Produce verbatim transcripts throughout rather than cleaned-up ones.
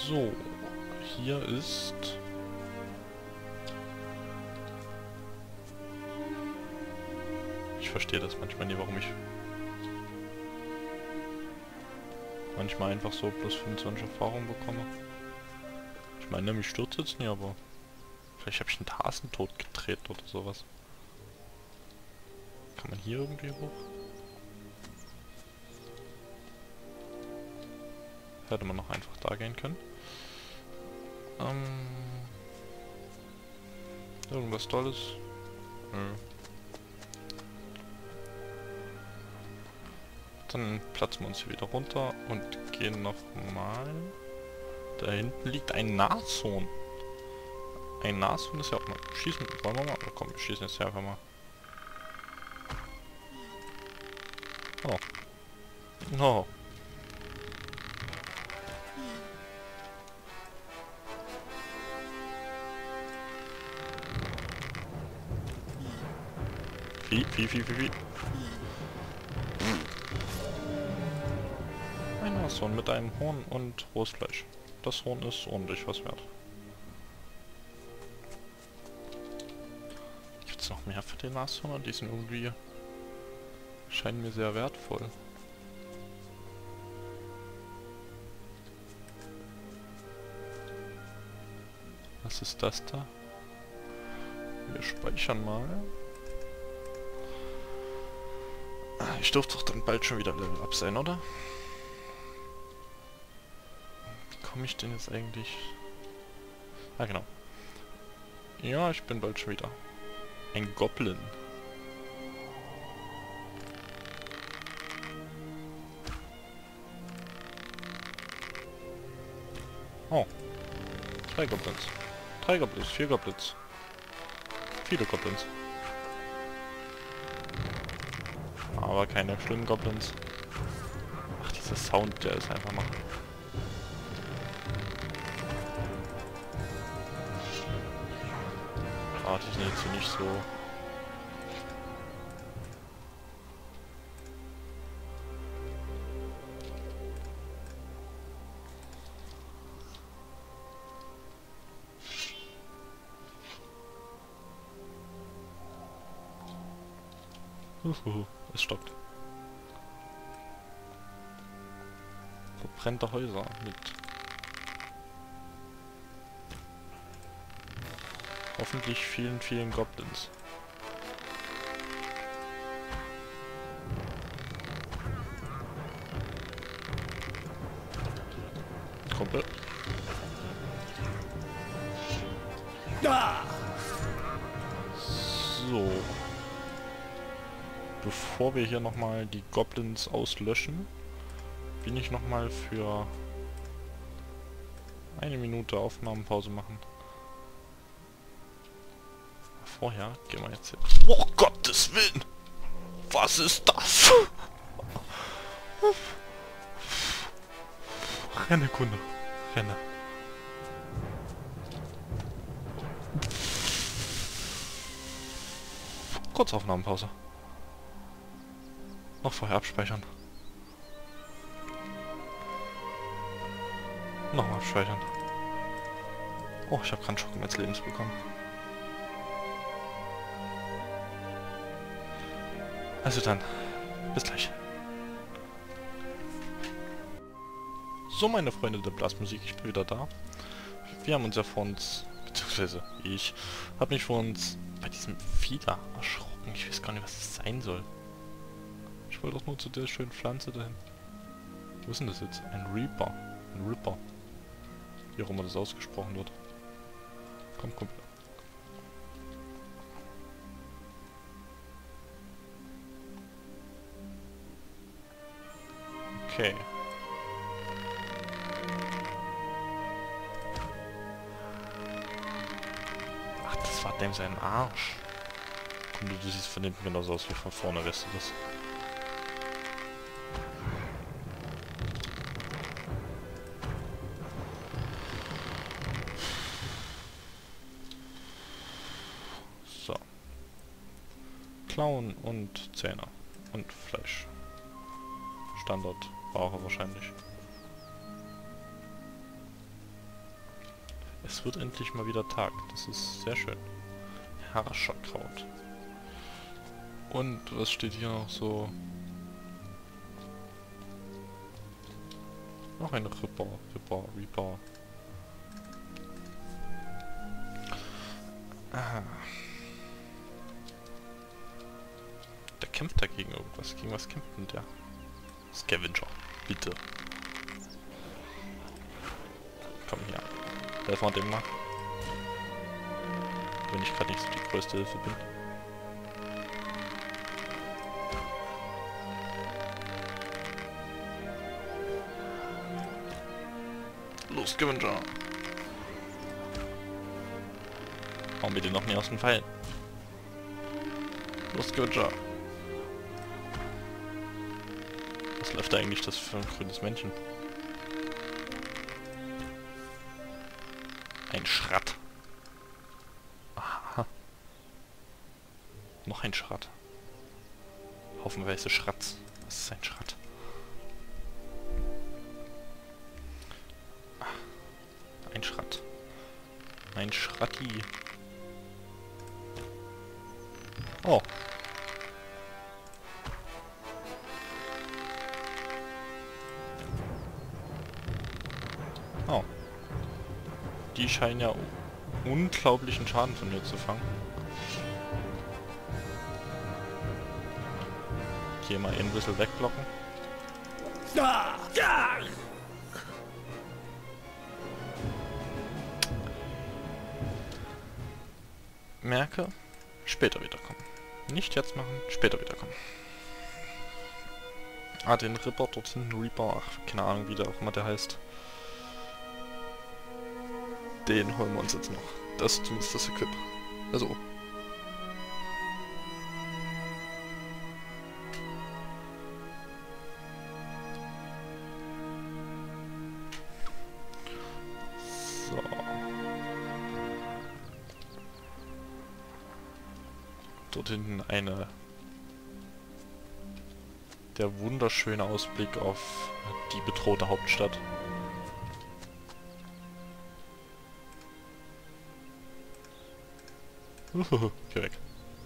So, hier ist... Ich verstehe das manchmal nie, warum ich... manchmal einfach so plus fünfundzwanzig Erfahrung bekomme. Ich meine, mich stürzt jetzt nie, aber... Vielleicht habe ich einen Hasen tot gedreht oder sowas. Kann man hier irgendwie hoch? Hätte man noch einfach da gehen können. Ähm... Irgendwas Tolles? Nö. Dann platzen wir uns hier wieder runter und gehen nochmal. Da hinten liegt ein Nashorn. Ein Nashorn ist ja auch mal... Schießen wollen wir mal? Oh, komm, wir schießen jetzt einfach mal. Oh. Oh. Vieh, Vieh, Vieh, Vieh, Vieh. Ein Nashorn mit einem Horn und rohes Fleisch. Das Horn ist ordentlich was wert. Gibt es noch mehr für den Nashörner? Die sind irgendwie... scheinen mir sehr wertvoll. Was ist das da? Wir speichern mal. Ich dürfte doch dann bald schon wieder Level Up sein, oder? Wie komme ich denn jetzt eigentlich... Ah, genau. Ja, ich bin bald schon wieder. Ein Goblin. Oh. Zwei Goblins. Drei Goblins, vier Goblins. Viele Goblins. Aber keine schlimmen Goblins. Ach, dieser Sound, der ist einfach mal... Warte, ich jetzt hier nicht so... Uhuhu, es stoppt. Verbrannte Häuser mit... hoffentlich vielen, vielen Goblins. Kumpel. So. Bevor wir hier nochmal die Goblins auslöschen, bin ich nochmal für eine Minute Aufnahmenpause machen. Vorher gehen wir jetzt hin. Oh Gottes Willen! Was ist das? Renne, Kunde. Renne. Kurz Aufnahmenpause. Noch vorher abspeichern. Nochmal abspeichern. Oh, ich habe gerade einen Schock meines Lebens bekommen. Also dann, bis gleich. So, meine Freunde der Blasmusik, ich bin wieder da. Wir haben uns ja vor uns, beziehungsweise ich, habe mich vor uns bei diesem Fieder erschrocken. Ich weiß gar nicht, was es sein soll. Ich wollte doch nur zu der schönen Pflanze dahin. Wo ist denn das jetzt? Ein Reaper. Ein Ripper. Wie auch immer das ausgesprochen wird. Komm, Kumpel. Okay. Ach, das war dem sein Arsch. Kumpel, du siehst von hinten genauso aus wie von vorne, weißt du das? So. Klauen und Zähne. Und Fleisch. Standard. Brauche wahrscheinlich. Es wird endlich mal wieder Tag. Das ist sehr schön. Herrscherkraut. Und was steht hier noch so? Noch ein Ripper, Ripper, Reaper. Ah. Der kämpft dagegen irgendwas. Gegen was kämpft denn der? Scavenger, bitte. Komm her. Helfen wir dem mal. Wenn ich gerade nicht so die größte Hilfe bin. Los, Scavenger! Hauen wir den noch mehr aus den Pfeilen. Los, Scavenger! Was läuft da eigentlich das für ein grünes Männchen? Ein Schratt. Aha. Noch ein Schratt. Haufenweise Schratz. Was ist ein Schratt? Ein Schratt. Ein Schratti. Oh. Oh. Die scheinen ja unglaublichen Schaden von mir zu fangen. Hier mal ein bisschen wegblocken. Ja! Ja! Merke, später wiederkommen. Nicht jetzt machen, später wiederkommen. Ah, den Ripper dort hinten, Reaper, ach, keine Ahnung, wie der auch immer der heißt. Den holen wir uns jetzt noch. Das ist zumindest das Equip. Also. So. Dort hinten eine... Der wunderschöne Ausblick auf die bedrohte Hauptstadt. Uh, geh weg.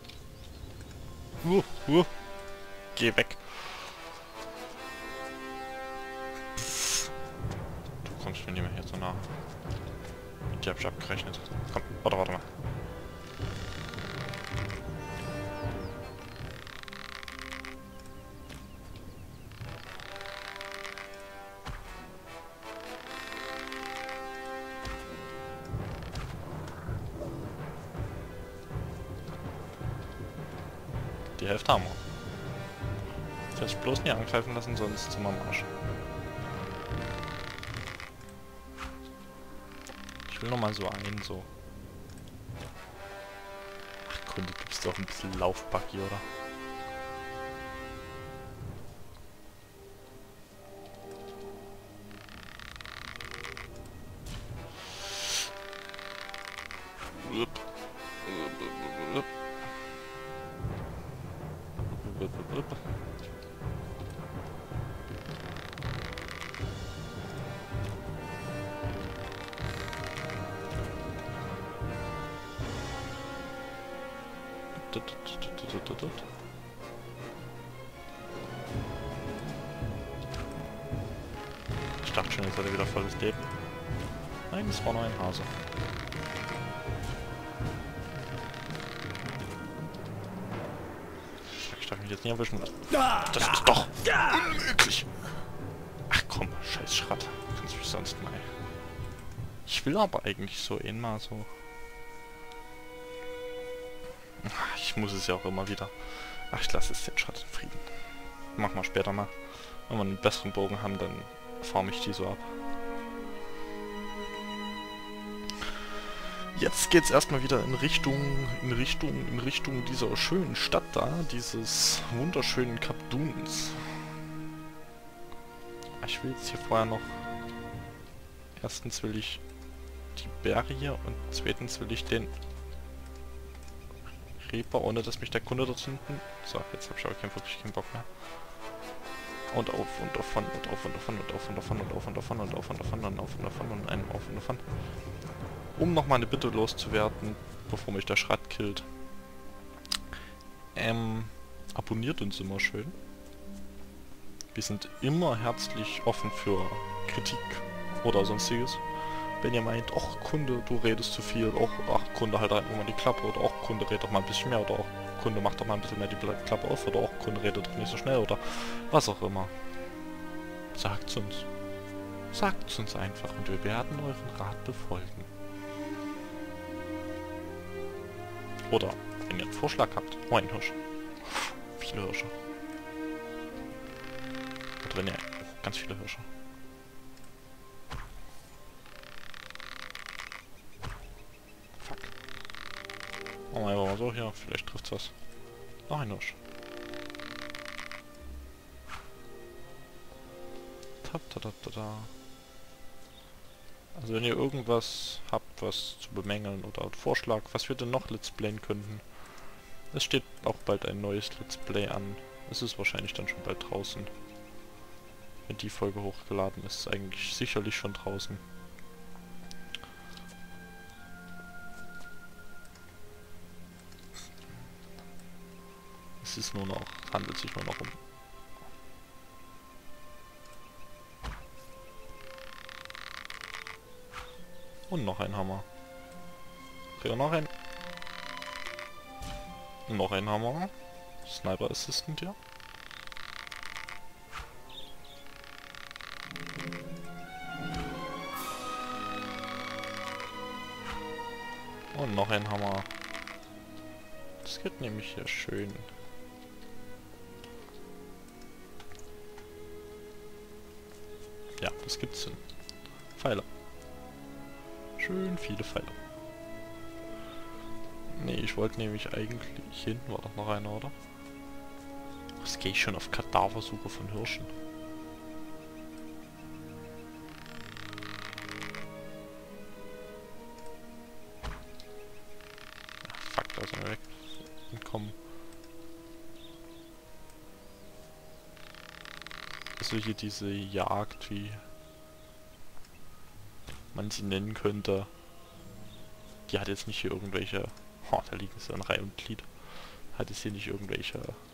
Uh, uh. Geh weg. Pff. Du kommst mir nicht mehr hier so nah. Mit dir hab ich abgerechnet. Komm, warte, warte mal. Die Hälfte haben wir. Ich werde bloß nie angreifen lassen, sonst sind wir am Arsch. Ich will noch mal so einen, so. Ach komm, du gibst doch ein bisschen Laufbuggy, oder? Upp. Upp, upp, upp. Ich dachte schon, jetzt hat er wieder volles Leben. Nein, es war nur ein Hase. Ich darf mich jetzt nie erwischen lassen. Das ist doch unmöglich. Ach komm, scheiß Schratt. Kannst du mich sonst mal. Ich will aber eigentlich so einmal so. Ich muss es ja auch immer wieder. Ach, ich lasse es den Schratt in Frieden. Machen wir später mal. Wenn wir einen besseren Bogen haben, dann farm ich die so ab. Jetzt geht's erstmal wieder in Richtung, in Richtung, in Richtung dieser schönen Stadt da, dieses wunderschönen Kap Duns. Ich will jetzt hier vorher noch... Erstens will ich die Berge hier und zweitens will ich den Reaper, ohne dass mich der Kunde dort hinten... So, jetzt habe ich aber keinen, wirklich keinen Bock mehr. Und auf und davon und auf und davon und auf und davon und auf und davon und auf und davon und auf und davon und einen auf und davon. Um nochmal eine Bitte loszuwerden, bevor mich der Schrat killt. Ähm, abonniert uns immer schön. Wir sind immer herzlich offen für Kritik oder sonstiges. Wenn ihr meint, ach Kunde, du redest zu viel, auch ach Kunde, halt einfach mal die Klappe, oder auch Kunde, redet doch mal ein bisschen mehr, oder auch Kunde, macht doch mal ein bisschen mehr die Klappe auf, oder auch Kunde, redet doch nicht so schnell, oder was auch immer. Sagt's uns. Sagt's uns einfach und wir werden euren Rat befolgen. Oder, wenn ihr einen Vorschlag habt, oh, ein Hirsch. Viele Hirsche. Oder wenn ihr, oh, ganz viele Hirsche. Fuck. Oh, einfach mal so hier, vielleicht trifft's was. Noch ein Hirsch. Ta ta ta ta ta. Also wenn ihr irgendwas habt, was zu bemängeln oder einen Vorschlag, was wir denn noch Let's Playen könnten. Es steht auch bald ein neues Let's Play an. Es ist wahrscheinlich dann schon bald draußen. Wenn die Folge hochgeladen ist, ist eigentlich sicherlich schon draußen. Es ist nur noch, handelt sich nur noch um. Und noch ein Hammer. Okay, noch ein. Noch ein Hammer. Sniper Assistant hier. Und noch ein Hammer. Das geht nämlich hier schön. Ja, das gibt's Sinn. Pfeile. Schön viele Pfeile. Nee, ich wollte nämlich eigentlich... Hier hinten war doch noch einer, oder? Was gehe ich schon auf Kadaversuche von Hirschen? Ja, fuck, da sind wir weg. Entkommen. Also hier diese Jagd, wie man sie nennen könnte. Die hat jetzt nicht hier irgendwelche... Oh, da liegen sie in Reihe und Glied. Hat es hier nicht irgendwelche